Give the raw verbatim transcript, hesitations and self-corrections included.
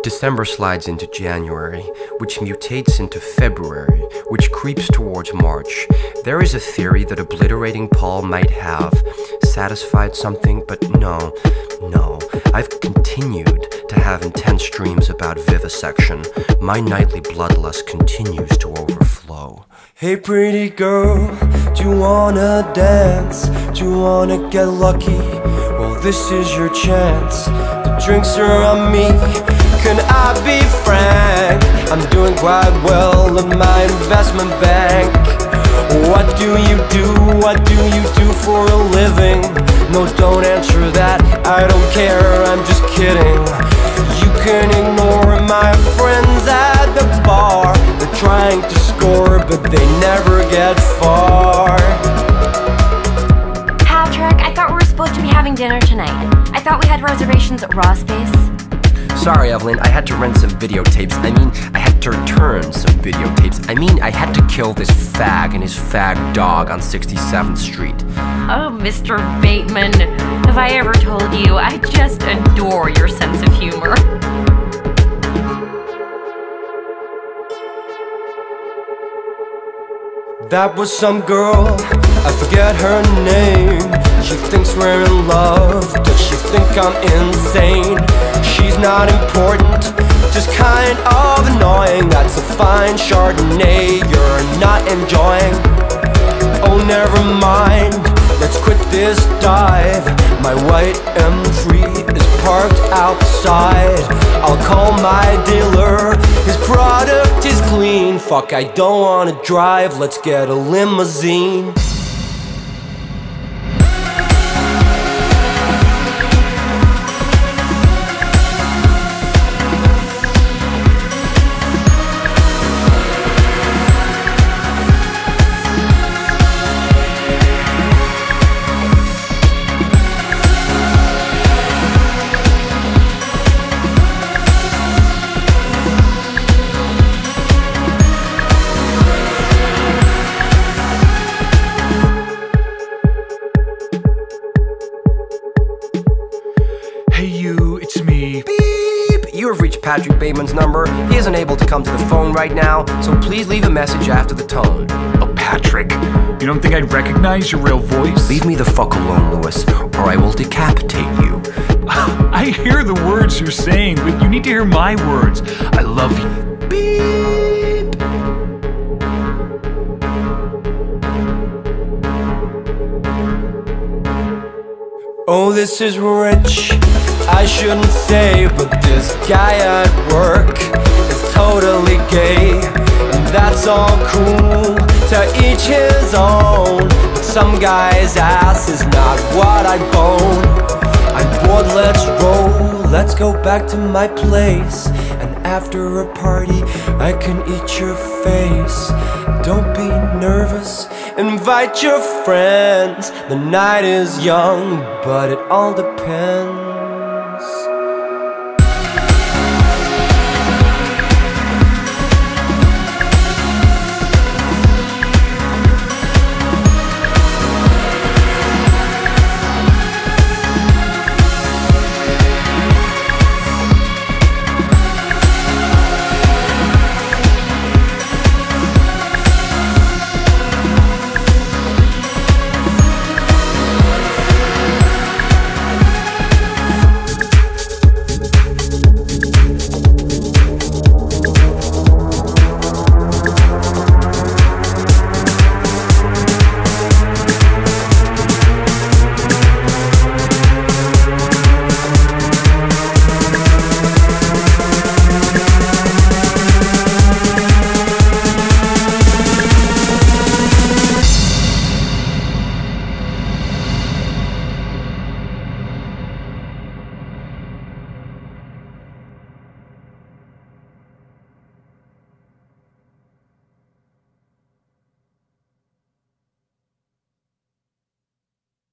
December slides into January, which mutates into February, which creeps towards March. There is a theory that obliterating Paul might have satisfied something, but no, no. I've continued to have intense dreams about vivisection. My nightly bloodlust continues to overflow. Hey pretty girl, do you wanna dance? Do you wanna get lucky? Well, this is your chance. The drinks are on me. Can I be frank? I'm doing quite well in my investment bank. What do you do? What do you do for a living? No, don't answer that, I don't care, I'm just kidding. You can ignore my friends at the bar. They're trying to score, but they never get far. Patrick, I thought we were supposed to be having dinner tonight. I thought we had reservations at Raw Space. Sorry, Evelyn, I had to rent some videotapes. I mean, I had to return some videotapes. I mean, I had to kill this fag and his fag dog on sixty-seventh street. Oh, Mister Bateman, have I ever told you, I just adore your sense of humor. That was some girl, I forget her name. She thinks we're in love, does she think I'm insane? She's not important, just kind of annoying. That's a fine Chardonnay you're not enjoying. Oh, never mind, let's quit this dive. My white M three is parked outside. I'll call my dealer, his product is clean. Fuck, I don't wanna drive, let's get a limousine. Patrick Bateman's number. He isn't able to come to the phone right now, so please leave a message after the tone. Oh, Patrick, you don't think I'd recognize your real voice? Leave me the fuck alone, Lewis, or I will decapitate you. I hear the words you're saying, but you need to hear my words. I love you. Beep. Oh, this is rich, I shouldn't say, but this guy at work is totally gay. And that's all cool, to each his own. But some guy's ass is not what I bone. I'm bored, let's roll, let's go back to my place. And after a party, I can eat your face. Don't be nervous, invite your friends. The night is young, but it all depends